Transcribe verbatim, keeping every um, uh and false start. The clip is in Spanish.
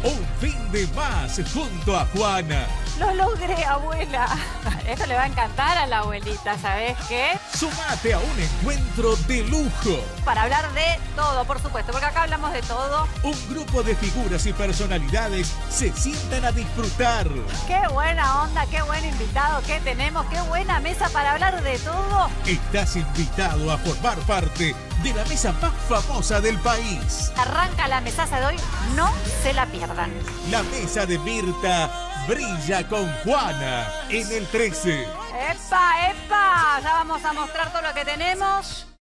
Un fin de más junto a Juana. Lo logré, abuela. Esto le va a encantar a la abuelita, ¿sabes qué? Sumate a un encuentro de lujo. Para hablar de todo, por supuesto, porque acá hablamos de todo. Un grupo de figuras y personalidades se sientan a disfrutar. Qué buena onda, qué buen invitado que tenemos, qué buena mesa para hablar de todo. Estás invitado a formar parte de la mesa más famosa del país. Arranca la mesaza de hoy, no se la pierdan. La mesa de Mirta brilla con Juana en el trece. ¡Epa, epa! Ya vamos a mostrar todo lo que tenemos.